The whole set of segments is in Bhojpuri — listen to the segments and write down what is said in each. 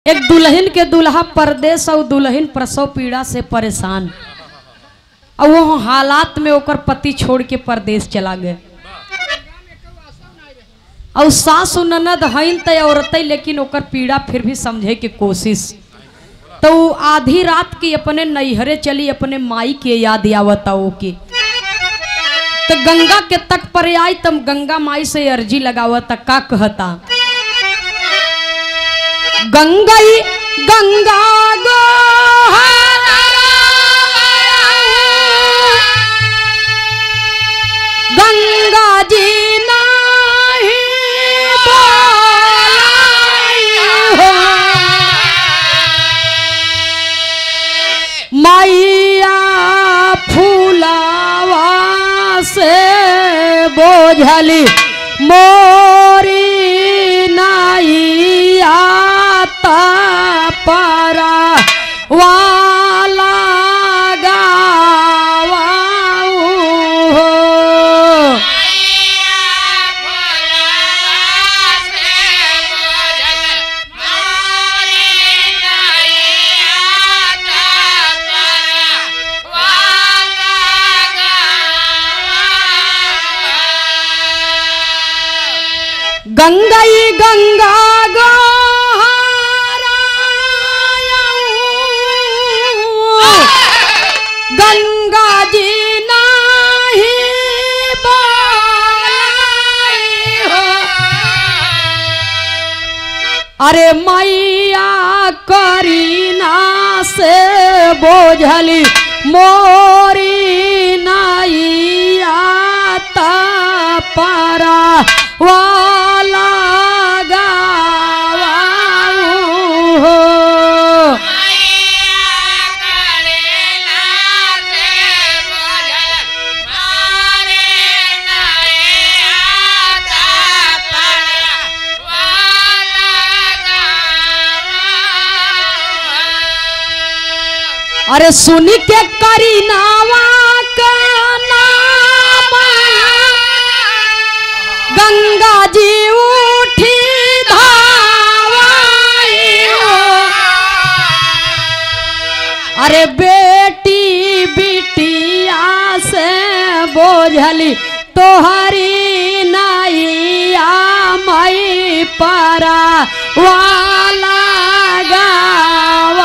एक दुल्हन के दुल्हा परदेश और दुल्हन प्रसव पीड़ा से परेशान और वो हालात में ओकर पति छोड़ के परदेश चला गए और सास ननद हईन तय औरत लेकिन ओकर पीड़ा फिर भी समझे के कोशिश तो आधी रात की अपने नैहरे चली अपने माई के याद आवता ओके तो गंगा के तट पर आई तब गंगा माई से अर्जी लगावता का कहता गंगाई गंगा गो गंगा जी नाही बोलाई हो मैया फूलावा से बोझली मोरी नाइया पारा वाला गावा हो गंगाई गंगा गो गंगा जी नाही बोलाई हो अरे मैया करीना से बोझली मोरी नाइया पारा वाला गावा हो अरे सुनी के करीनावा का नाम गंगा जी उठी धावाई हो अरे बेटी बिटिया से बोझली तोहरी नाइया मई पारा वाला गावा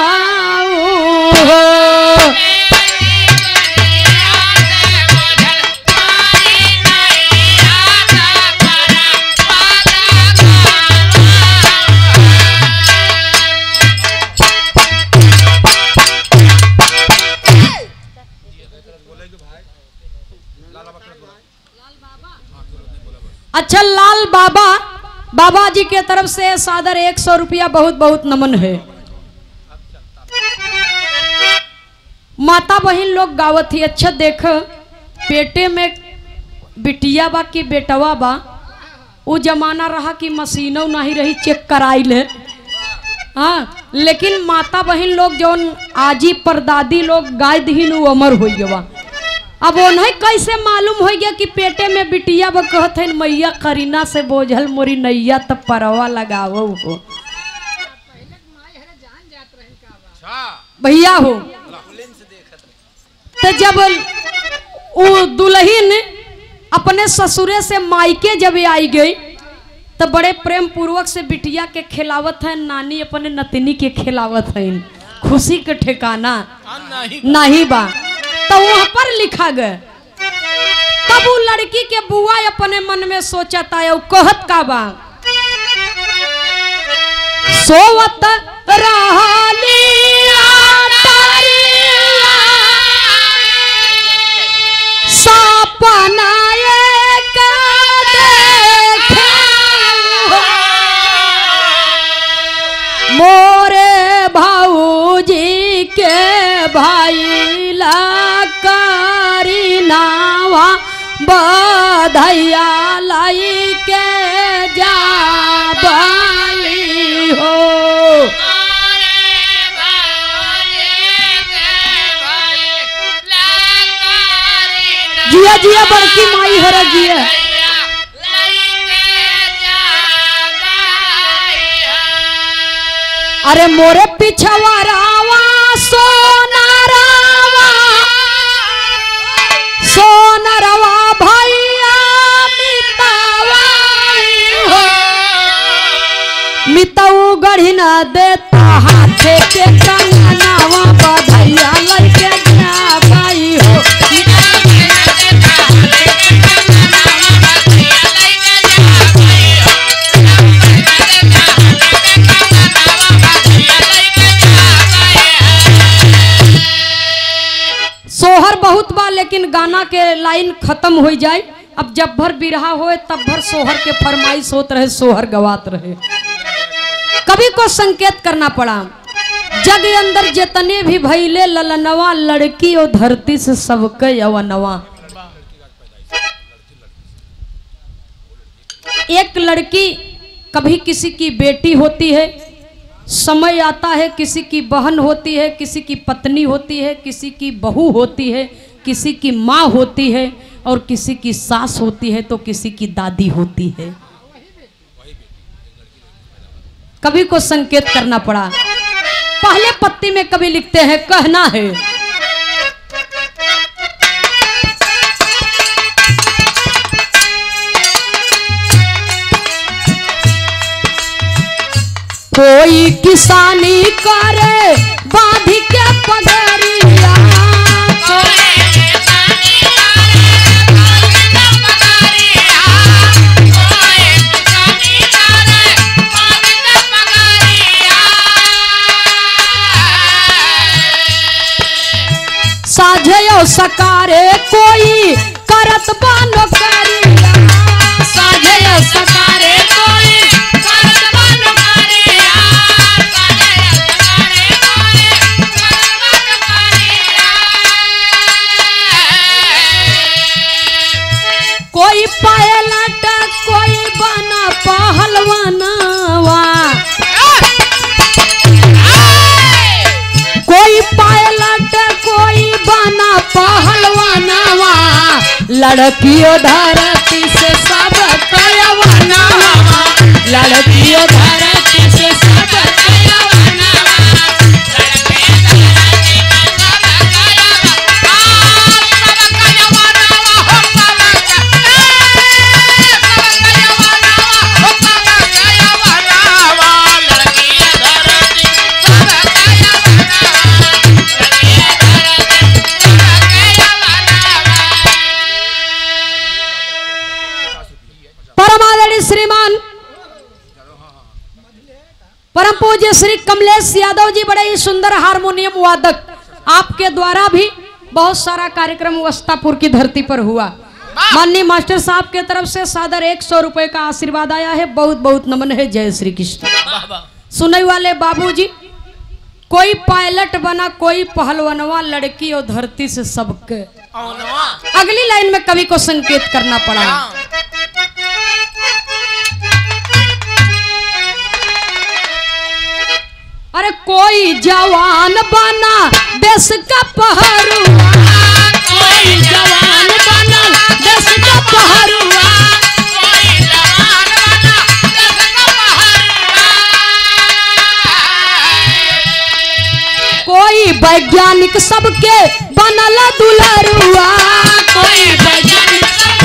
अच्छा लाल बाबा बाबा जी के तरफ से सादर 100 रुपया बहुत बहुत नमन है। माता बहन लोग गावत ही अच्छा देख पेटे में बिटिया बा कि बेटवा बा वो जमाना रहा कि मशीनों नहीं रही चेक कराई ले हाँ लेकिन माता बहन लोग जौन आजी परदादी लोग गाय दहीन वो अमर हो गया अब उन्हें कैसे मालूम हो गया कि पेटे में बिटिया बा कहत है मैया करीना से बोझल मोरी नैया तब परवा लगावो हो भैया हो तो जब वो दुल्हन अपने ससुरे से मायके जब आई गई तो बड़े प्रेम पूर्वक से बिटिया के खिलावत है नानी अपने नतनी के खिलावत है खुशी के ठिकाना नहीं बा तो वहां पर लिखा गया तब वो लड़की के बुआ अपने मन में सोचता है कहत का बा सोवत रहली सपना एक देखे मोरे भाऊजी के भाई करीनावा बधैया लाई के जाबाई हो जिया जिया बड़की माई हर जिया अरे मोरे पिछवा रावा सोनारावा सोनारावा भैया मितावा हो मिताऊ गढ़ी न देता हाथे के कंगनावा बधैया लइके जा भाई हो सोहर बहुत बा लेकिन गाना के लाइन खत्म हो जाए। अब जब भर बिरहा होए तब भर सोहर के फरमाइश होत रहे, सोहर गवात रहे। कवि को संकेत करना पड़ा, जग अंदर जितने भी भैले ललनवा लड़की और धरती से सबके अवनवा। एक लड़की कभी किसी की बेटी होती है, समय आता है किसी की बहन होती है, किसी की पत्नी होती है, किसी की बहू होती है, किसी की माँ होती है और किसी की सास होती है तो किसी की दादी होती है। कवि को संकेत करना पड़ा। पहले पत्ती में कवि लिखते हैं, कहना है कोई किसानी करे बांधी के पगड़िया, साझे सकारे कोई करत बानो करिया, साझे सकारे कोई करत बानो करिया, साझे सकारे कोई करत बानो करिया। कोई पाए लटक कोई बना पहलवानवा, कोई पाए लटक कोई बना पहलवानवा, लड़कियों धरती से सब कयवनवा, लड़कियों धरती से सब कयवनवा, श्रीमान परम पूज्य श्री कमलेश यादव जी बड़े ही सुंदर हारमोनियम वादक, आपके द्वारा भी बहुत सारा कार्यक्रम वस्तापुर की धरती पर हुआ। माननीय मास्टर साहब के तरफ से सादर 100 रुपए का आशीर्वाद आया है, बहुत बहुत नमन है। जय श्री कृष्ण। सुनने वाले बाबूजी, कोई पायलट बना कोई पहलवानवा, लड़की और धरती से सबके। अगली लाइन में कवि को संकेत करना पड़ा। अरे कोई जवान बना देश का पहरुआ, कोई जवान बना देश का पहरुआ, कोई जवान बना देश का पहरुआ, कोई वैज्ञानिक सबके बनल दुलरुआ, कोई वैज्ञानिक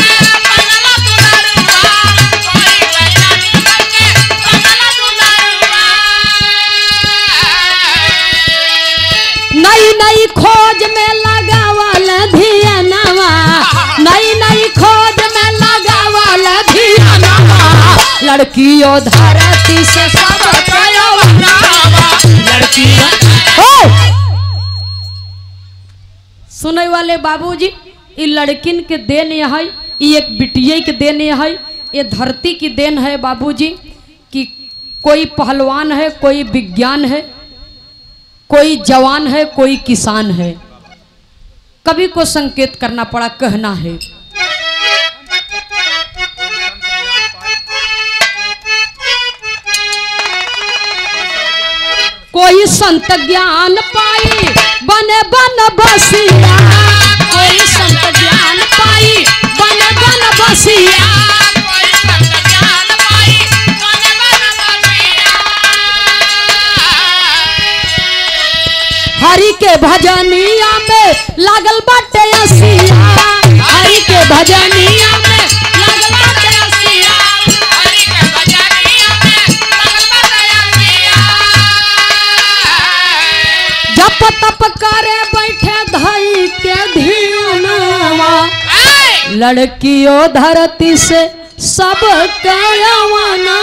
नई नई खोज में लगावल धियानवा, नई नई खोज में लगावल धियानवा, लड़कियों धरती से सब कयवनवा, लड़कियों। सुने वाले बाबूजी, ये लड़किन के देन है, ये एक बिटिया के देन है, ये धरती की देन है बाबूजी कि कोई पहलवान है, कोई विज्ञान है, कोई जवान है, कोई किसान है। कवि को संकेत करना पड़ा, कहना है कोई संत ज्ञान पाई बने बन बसिया, कोई संत ज्ञान पाई बने बन बसिया, कोई संत ज्ञान पाई बने बन बसिया। के भजनिया में लागल बाटे असिया, हरि के भजनिया में लागल बाटे असिया, हरि के भजनिया में लागल बाटे असिया। जप तप करे बैठे धई के ध्यानवा, लड़कियों धरती से सब कयवनवा।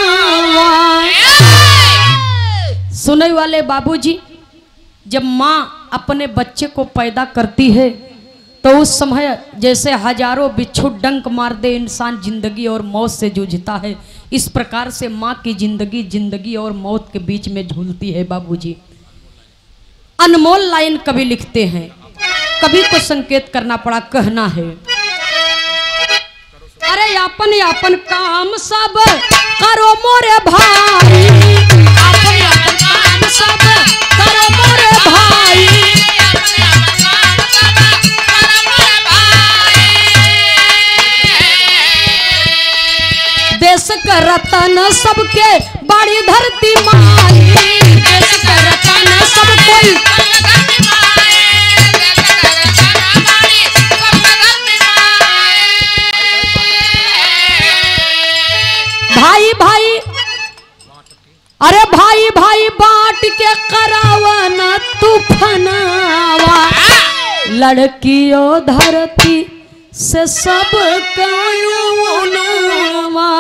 सुनने वाले बाबूजी, जब माँ अपने बच्चे को पैदा करती है तो उस समय जैसे हजारों बिच्छू डंक मार दे इंसान जिंदगी और मौत से जूझता है, इस प्रकार से माँ की जिंदगी और मौत के बीच में झूलती है बाबूजी। अनमोल लाइन कवि लिखते हैं, कवि को संकेत करना पड़ा, कहना है अरे यापन यापन काम सब करो मोरे भाई, आपन यापन काम सब करो मोरे भाई, देश का रतन सबके बड़ी धरती माई, देश का रतन सब कोई भाई भाई, अरे भाई भाई बांट के करावन तूफानवा, लड़कियों धरती से सब कयवनवा।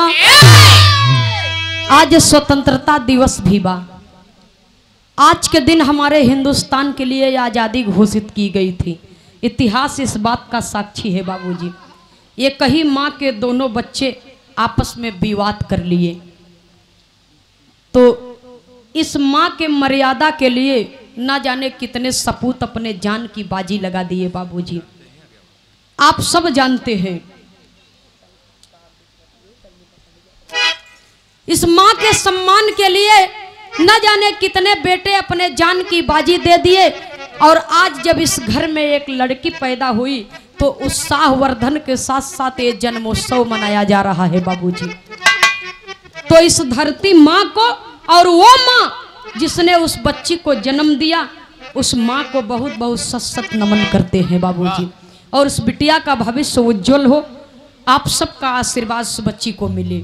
आज स्वतंत्रता दिवस भी बा। आज के दिन हमारे हिंदुस्तान के लिए आज़ादी घोषित की गई थी। इतिहास इस बात का साक्षी है बाबूजी। ये कहीं माँ के दोनों बच्चे आपस में विवाद कर लिए तो इस माँ के मर्यादा के लिए न जाने कितने सपूत अपने जान की बाजी लगा दिए बाबूजी। आप सब जानते हैं इस माँ के सम्मान के लिए न जाने कितने बेटे अपने जान की बाजी दे दिए। और आज जब इस घर में एक लड़की पैदा हुई तो उत्साहवर्धन के साथ साथ ये जन्मोत्सव मनाया जा रहा है बाबूजी। तो इस धरती माँ को और वो माँ जिसने उस बच्ची को जन्म दिया, उस माँ को बहुत बहुत सत नमन करते हैं बाबूजी। और उस बिटिया का भविष्य उज्जवल हो, आप सबका आशीर्वाद उस बच्ची को मिले।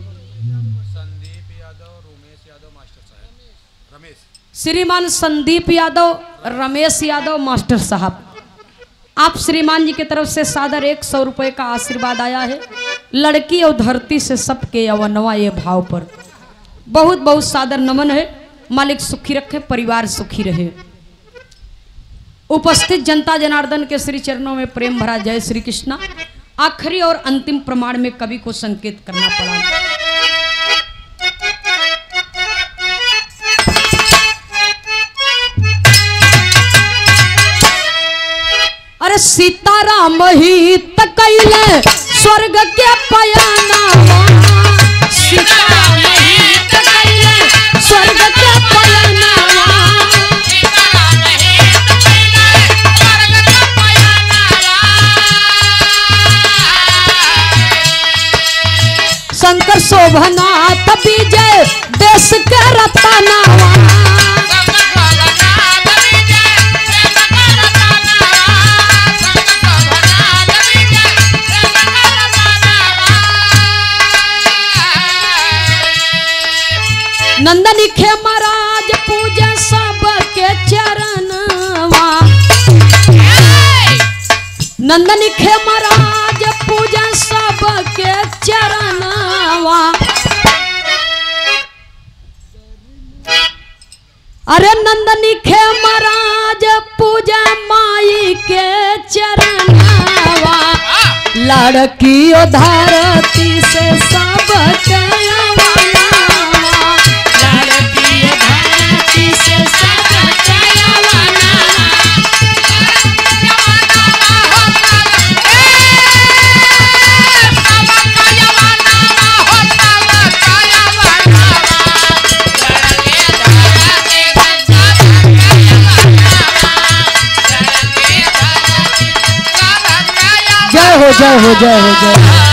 श्रीमान संदीप यादव, रमेश यादव मास्टर साहब, आप श्रीमान जी की तरफ से सादर 100 रुपए का आशीर्वाद आया है। लड़की और धरती से सबके अवनवा ये भाव पर बहुत बहुत सादर नमन है। मालिक सुखी रखे, परिवार सुखी रहे। उपस्थित जनता जनार्दन के श्री चरणों में प्रेम भरा जय श्री कृष्णा। आखिरी और अंतिम प्रमाण में कवि को संकेत करना पड़ा। अरे सीताराम ही तकैले स्वर्ग के पयनावा, सीताराम ही तकैले स्वर्ग के पयनावा, सीताराम ही तकैले स्वर्ग के पयनावा। शंकर शोभनाथ विजय देश के रतनावा, नंदनी खेमराज पूजा सबके चरणवा, नंदनी खेमराज पूजा सबके चरणवा। अरे नंदनी खेमराज पूजा माई के चरणवा, लड़की धरती से सबके जय हो जय हो जय हो जय हो।